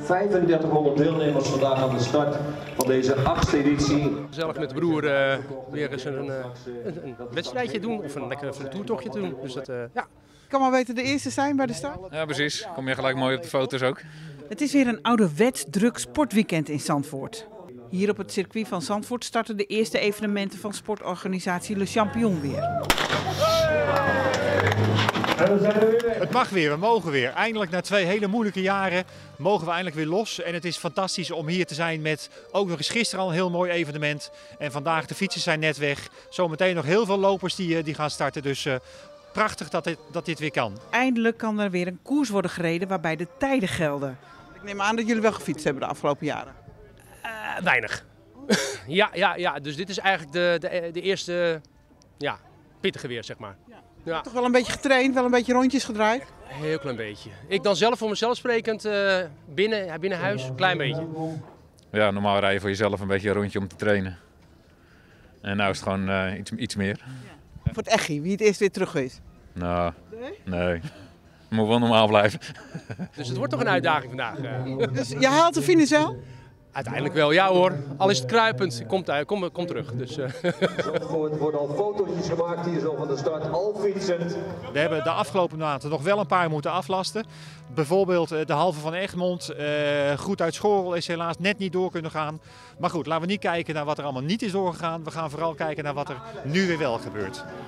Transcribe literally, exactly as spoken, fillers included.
vijfendertighonderd deelnemers vandaag aan de start van deze achtste editie. Zelf met de broer uh, weer eens een, uh, een, een wedstrijdje doen of een lekker een toertochtje doen. Dus dat, uh, ja. Kan maar weten de eerste zijn bij de start? Ja, precies. Kom je gelijk mooi op de foto's ook. Het is weer een ouderwets druk sportweekend in Zandvoort. Hier op het circuit van Zandvoort starten de eerste evenementen van sportorganisatie Le Champion weer. Het mag weer, we mogen weer. Eindelijk na twee hele moeilijke jaren mogen we eindelijk weer los. En het is fantastisch om hier te zijn met ook nog eens gisteren al een heel mooi evenement. En vandaag de fietsers zijn net weg. Zometeen nog heel veel lopers die, die gaan starten. Dus uh, prachtig dat dit, dat dit weer kan. Eindelijk kan er weer een koers worden gereden waarbij de tijden gelden. Ik neem aan dat jullie wel gefietst hebben de afgelopen jaren. Uh, weinig. ja, ja, ja, dus dit is eigenlijk de, de, de eerste ja, pittige weer, zeg maar. Ja. Ja. Toch wel een beetje getraind, wel een beetje rondjes gedraaid? Heel klein beetje. Ik dan zelf voor mezelf sprekend, uh, binnen, binnen huis, een klein beetje. Ja, normaal rij je voor jezelf een beetje een rondje om te trainen. En nu is het gewoon uh, iets, iets meer. Ja. Voor het echi, wie het eerst weer terug is? Nou, nee. nee. Moet wel normaal blijven. Dus het wordt toch een uitdaging vandaag. Uh. Dus je haalt de finish wel? Uiteindelijk wel, ja hoor. Al is het kruipend, komt kom, kom terug. Dus, uh. Er worden al fotootjes gemaakt hier zo van de start, al fietsend. We hebben de afgelopen maanden nog wel een paar moeten aflasten. Bijvoorbeeld de halve van Egmond, uh, Goed uit Schorrel is helaas net niet door kunnen gaan. Maar goed, laten we niet kijken naar wat er allemaal niet is doorgegaan. We gaan vooral kijken naar wat er nu weer wel gebeurt.